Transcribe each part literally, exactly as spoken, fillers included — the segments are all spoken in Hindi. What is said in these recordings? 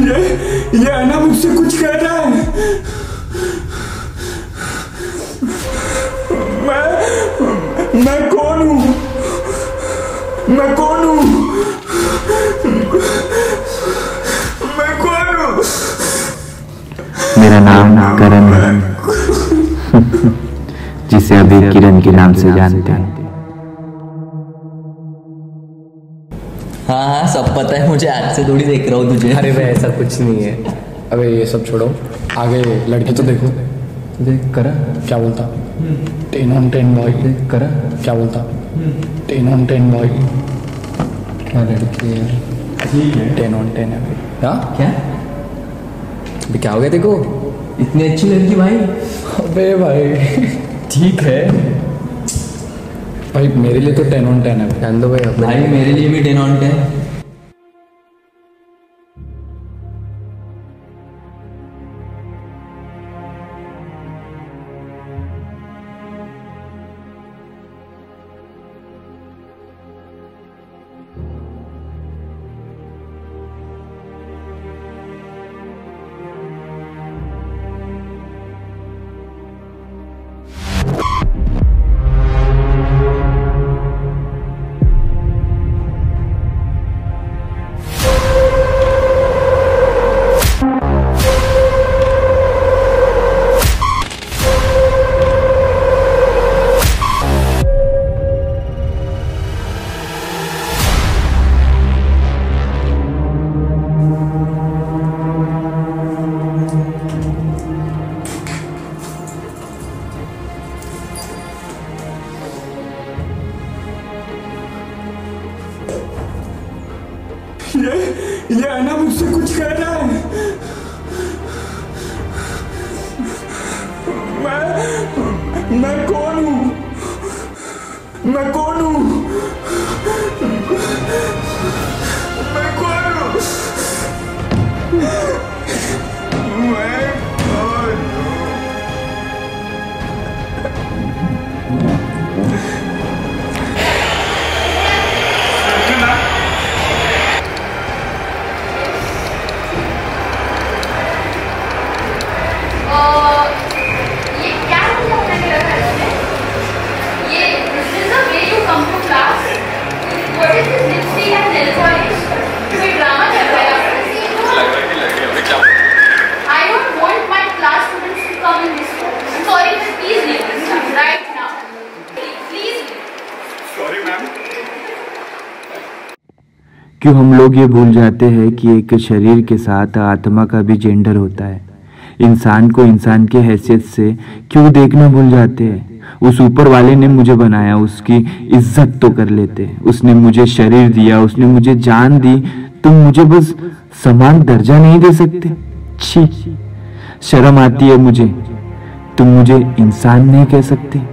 ये ये आना मुझसे कुछ कह रहा है। मैं मैं कौन हूँ? मैं कौन हूँ? मैं कौन हूँ? मेरा नाम करण है, जिसे अभी किरण के नाम से जानते हैं। हाँ हाँ सब पता है मुझे, आज से थोड़ी देख रहा हूँ तुझे। अरे भाई ऐसा कुछ नहीं है। अबे ये सब छोड़ो, आगे लड़की तो देखो। देख करा क्या बोलता? Ten on ten boy. देख करा क्या बोलता? Ten on ten boy. क्या लड़की है? टेन ऑन टेन है भाई। हाँ क्या अभी क्या हो गया देखो? इतनी अच्छी लड़की भाई? अबे भाई ठीक है भाई, मेरे लिए तो टेन ऑन टेन है। ध्यान दो भाई। भाई मेरे लिए भी टेन ऑन टेन। ये ये आना मुझसे कुछ कह रहा है। मैं मैं कौन हूँ? मैं कौन हूँ? मैं कौन हूँ? मैं कौन हूँ? क्यों हम लोग ये भूल जाते हैं कि एक शरीर के साथ आत्मा का भी जेंडर होता है। इंसान को इंसान की हैसियत से क्यों देखना भूल जाते हैं। उस ऊपर वाले ने मुझे बनाया, उसकी इज्जत तो कर लेते। उसने मुझे शरीर दिया, उसने मुझे जान दी, तुम मुझे बस समान दर्जा नहीं दे सकते? छी, शर्म आती है मुझे। तुम मुझे इंसान नहीं कह सकते।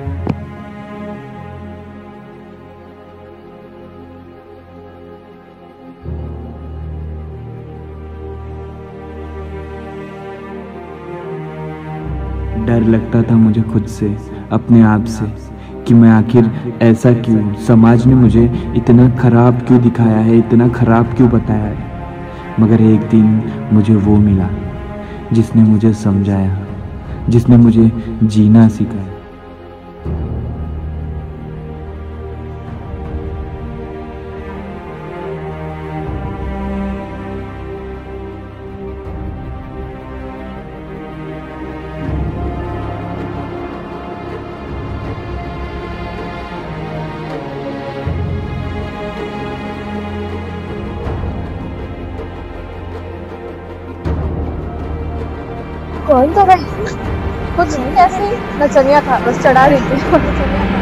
डर लगता था मुझे खुद से, अपने आप से, कि मैं आखिर ऐसा क्यों, समाज ने मुझे इतना खराब क्यों दिखाया है, इतना खराब क्यों बताया है। मगर एक दिन मुझे वो मिला जिसने मुझे समझाया, जिसने मुझे जीना सिखाया। कौन था भाई? कुछ नहीं, ऐसे ही नचनिया था, बस चढ़ा रही थी।